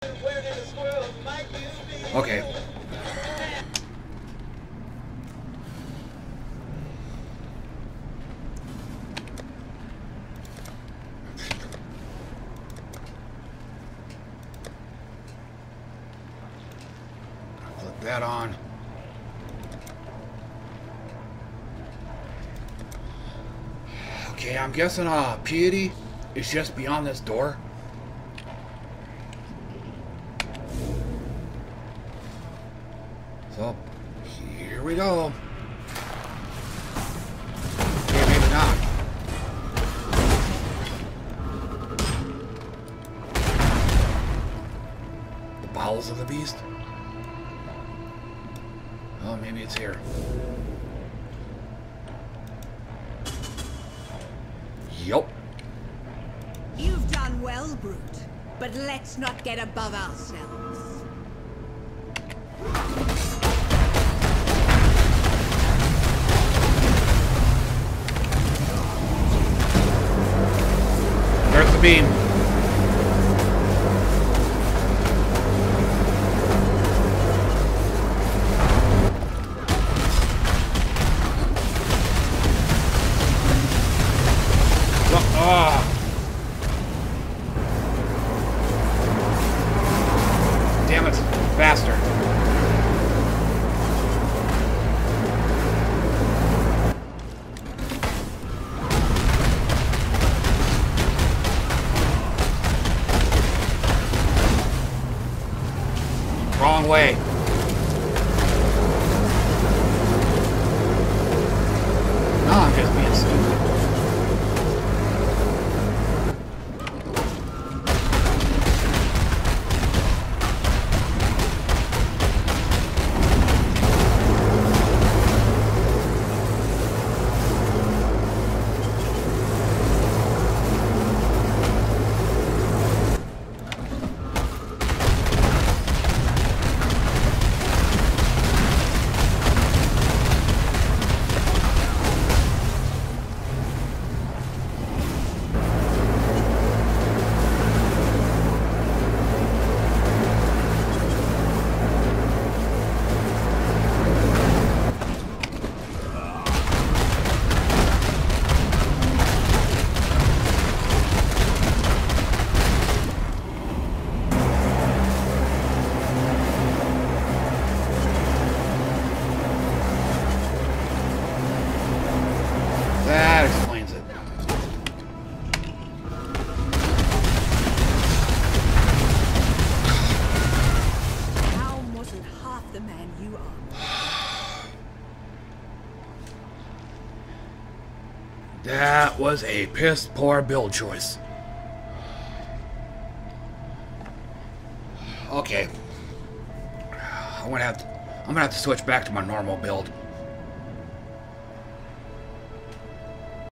Okay. Put that on. Okay, I'm guessing Piety is just beyond this door. So, here we go. Okay, maybe not. The bowels of the beast? Oh, maybe it's here. Yup. You've done well, Brute, but let's not get above ourselves. There's the beam. Damn it. Faster. Wrong way. No, I'm just being stupid. That explains it. Helm wasn't half the man you are. That was a piss poor build choice. Okay. I'm gonna have to switch back to my normal build.